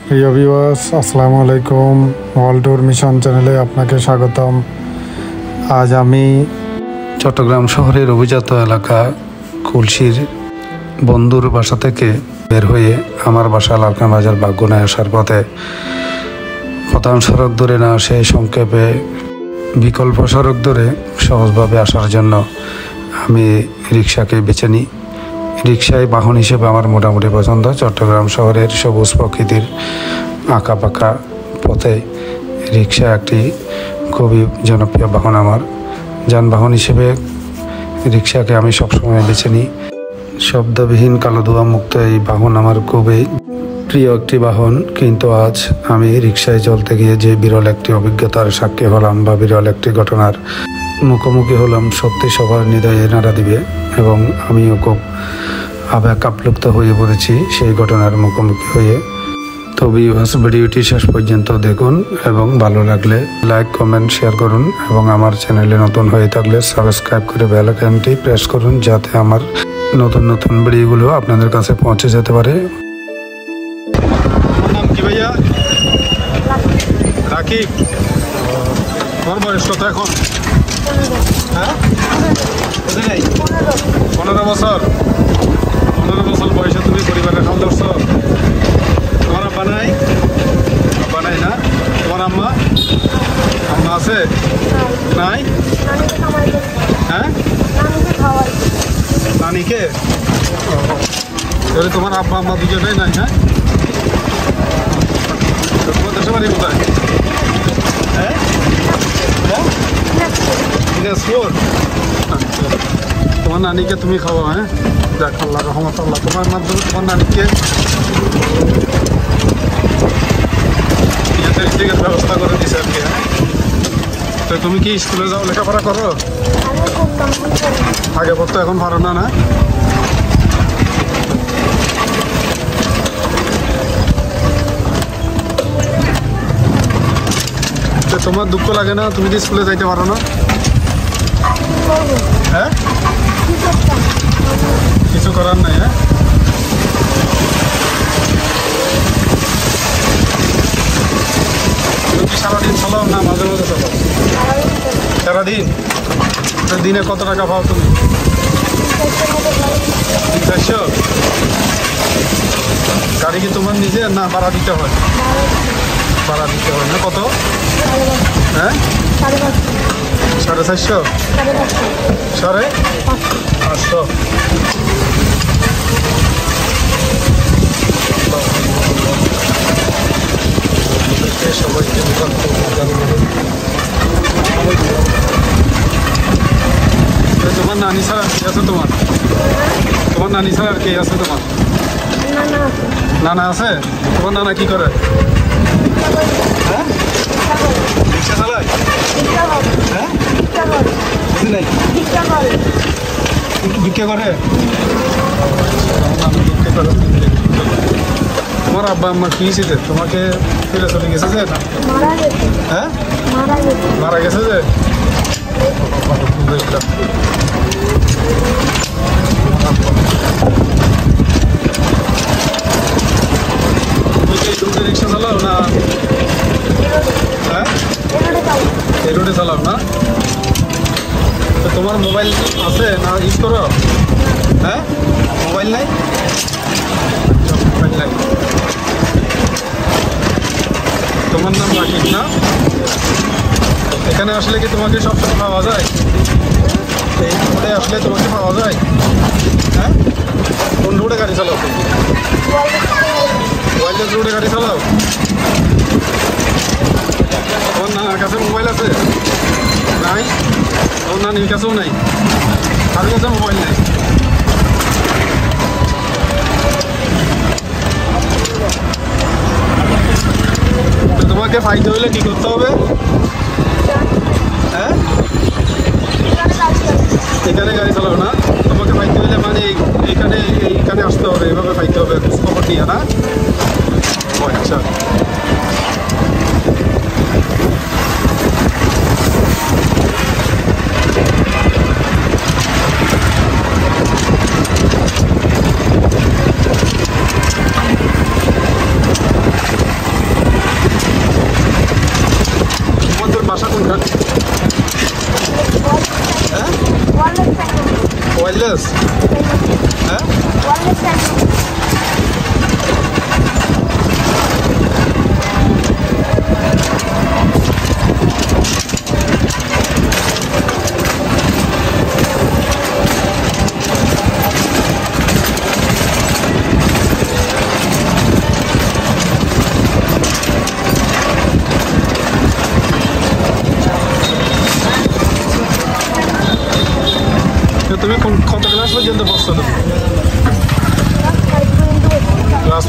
প্রিয় ভিউয়ার্স, আসসালামু আলাইকুম। ওয়ার্ল্ড ট্যুর মিশন চ্যানেলে আপনাকে স্বাগতম। আজ আমি চট্টগ্রাম শহরের অভিজাত এলাকা খুলশির বন্ধুর বাসা থেকে বের হয়ে আমার বাসা লালখান বাজার বাগগুনায় আসার পথে প্রধান সড়ক ধরে না সেই সংক্ষেপে বিকল্প সড়ক ধরে সহজভাবে আসার জন্য আমি রিক্সাকে বেছে নিই। রিক্সায় বাহন হিসেবে আমার মোটামুটি পছন্দ। চট্টগ্রাম শহরের সবুজ প্রকৃতির আঁকা পাকা পথে রিক্সা একটি খুবই জনপ্রিয় বাহন। আমার যানবাহন হিসেবে রিক্সাকে আমি সবসময় বেছে নিই। শব্দবিহীন কালো ধোঁয়া মুক্ত এই বাহন আমার খুবই প্রিয় একটি বাহন। কিন্তু আজ আমি রিক্সায় চলতে গিয়ে যে বিরল একটি অভিজ্ঞতার সাক্ষী হলাম বা বিরল একটি ঘটনার মুখোমুখি হলাম, সত্যি সবার হৃদয়ে নাড়া দিবে এবং আমিও খুব আবেগ আপ্লুপ্ত হয়ে পড়েছি সেই ঘটনার মুখোমুখি হয়ে। তো ভিডিওটি শেষ পর্যন্ত দেখুন এবং ভালো লাগলে লাইক, কমেন্ট, শেয়ার করুন এবং আমার চ্যানেলে নতুন হয়ে থাকলে সাবস্ক্রাইব করে বেল আইকনটি প্রেস করুন, যাতে আমার নতুন নতুন ভিডিওগুলো আপনাদের কাছে পৌঁছে যেতে পারে। নাম কি ভাইয়া? রাকিব। তোমার বয়স কত এখন? হ্যাঁ, 15 বছর। 15 বছর বয়সে তুমি পরিবারের হাল ধরছো। তোমার আব্বা নাই? আব্বা নাই না? তোমার আম্মা? আম্মা আছে? নাই? হ্যাঁ, নানিকে? তাহলে তোমার আব্বা আম্মা দুজনেই নাই? হ্যাঁ, তোমার দেশের বাড়ি কোথায়? হ্যাঁ, দিনাজপুর। তোমার নানিকে তুমি খাওয়া? হ্যাঁ, দেখ আল্লাহ রহমত, আল্লাহ তোমার মাধ্যমে তোমার নানিকে টিকিটের ব্যবস্থা করে দিছে আর কি। হ্যাঁ, তো তুমি কি স্কুলে যাও, লেখাপড়া করো? আগে পড়তো, এখন পারো না? না, তোমার দুঃখ লাগে না তুমি যে স্কুলে যাইতে পারো না? হ্যাঁ, কিছু করার নাই। হ্যাঁ, তুমি কি সারাদিন চালাও না মাঝে মাঝে চালাও? সারাদিন? দিনে কত টাকা পাও তুমি? 400? গাড়ি কি তোমার নিজে না ভাড়া দিতে হয়? ভাড়া দিতে হয় না। কত? হ্যাঁ, 450? 550? সবাইকে তোমার নানি ছাড়া আর কে আছে? তোমার নানি ছাড়া আর কে আছে? তোমার নানা আছে? তোমার নানা কি করে? হ্যাঁ, রিক্সা চালায়? হ্যাঁ, ভিক্ষা করে? তোমার আব্বা আম্মা কি ছিল? তোমাকে ফেলে চলে গেছে যে? হ্যাঁ, মারা গেছে যে? তুমি রিক্সা চালাও না? হ্যাঁ, এই রোডে চালাও না? তো তোমার মোবাইল আছে না, ইউজ করো? হ্যাঁ, মোবাইল নাই? মোবাইল নাই। তোমার নাম রাকিব না? এখানে আসলে কি তোমাকে সবসময় পাওয়া যায়? এই রোডে আসলে তোমাকে পাওয়া যায়? হ্যাঁ, কোন রোডে গাড়ি চালাও তুমি? ওয়াইল্ড রোডে গাড়ি চালাও? তোমার নানার কাছে মোবাইল আছে? নাই? তোমার নানির কাছেও নাই? কার কাছে মোবাইল নেই? তোমাকে ফাইতে হইলে কি করতে হবে? হ্যাঁ, এখানে গাড়ি চালাও না? তোমাকে ফাইতে হইলে মানে এইখানে আসতে হবে, এইভাবে ফাইতে হবে খবর নিয়ে না? আচ্ছা,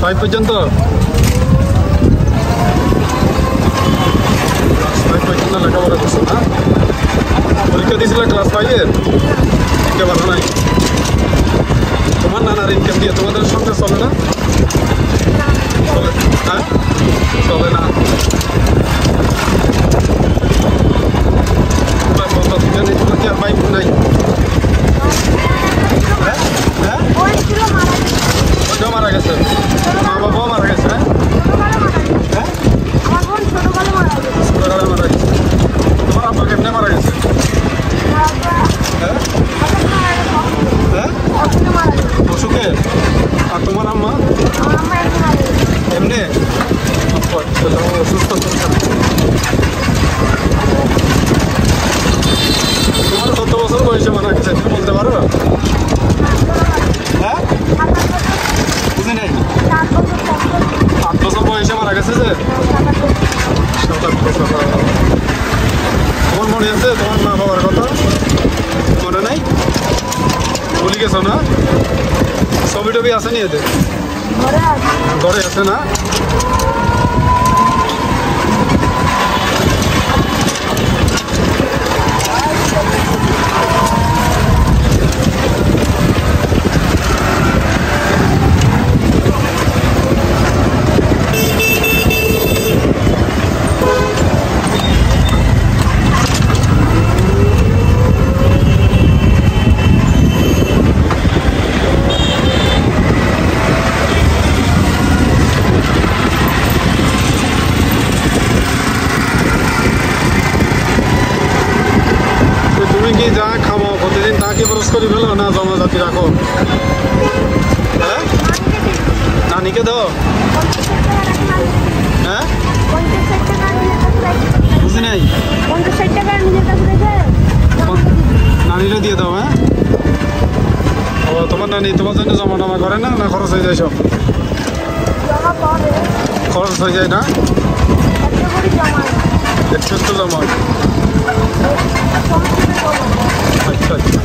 5 পর্যন্ত লেখাপড়া করছো না? পরীক্ষা দিয়েছিল ক্লাস 5-এর? দিতে পারো নাই? তোমার নানার ইনকাম দিয়ে তোমাদের সংসার চলে না? চলে, হ্যাঁ চলে না। তোমার কি আর বাইক নাই? ওইটাও মারা গেছে, মা বাবাও মারা গেছে। হ্যাঁ ছোটবেলায় মারা গেছে। তোমার আব্বা কেমনে মারা গেছে? অসুখে? আর তোমার আম্মা এমনি অসুস্থ? তোমার কত বছর বয়সে মারা গেছে বলতে পারো? হ্যাঁ বুঝি নাই। 8 বছর বয়সে মারা গেছে যে? 7-8 বছর। তোমার মনে আছে তোমার মা বাবার কথা? মনে নাই? ভুলে গেছো না? ছবি টবি আছে নি এদের? ঘরে আছে না? যা খামো প্রতিদিন তা কি খরচ করি ফেলো না জমা জাতি রাখো? হ্যাঁ নানিকে দাও? হ্যাঁ বুঝি নাই। নানিরে দিয়ে দাও। হ্যাঁ ও তোমার নানি তোমার জন্য জমা টমা করে না? না খরচ হয়ে যায় সব? খরচ হয়ে যায় না? একটু জমা। আচ্ছা আচ্ছা।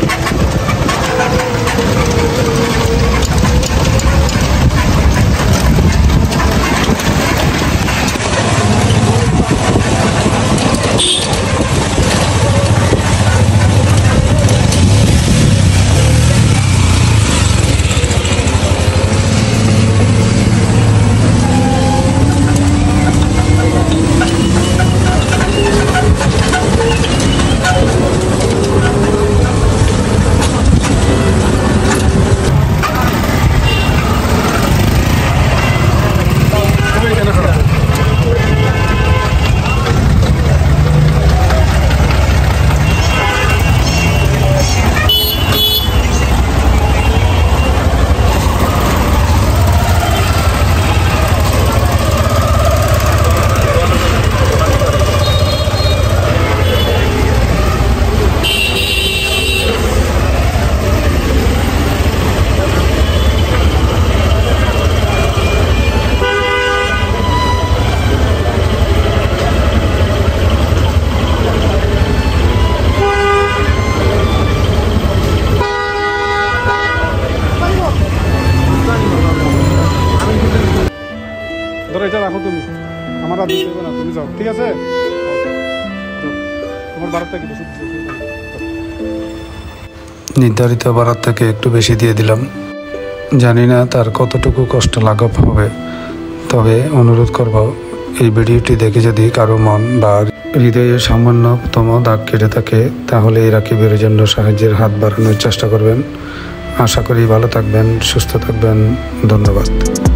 ধরো এটা রাখো তুমি, আমার আর দিতে হবে না, তুমি যাও, ঠিক আছে? তোমার ভাড়াটা কি বেশি? নির্ধারিত ভাড়ার থেকে একটু বেশি দিয়ে দিলাম। জানি না তার কতটুকু কষ্ট লাঘব হবে, তবে অনুরোধ করব এই ভিডিওটি দেখে যদি কারো মন বা হৃদয়ে সামান্যতম দাগ কেটে থাকে তাহলে এই রাকিবের জন্য সাহায্যের হাত বাড়ানোর চেষ্টা করবেন। আশা করি ভালো থাকবেন, সুস্থ থাকবেন। ধন্যবাদ।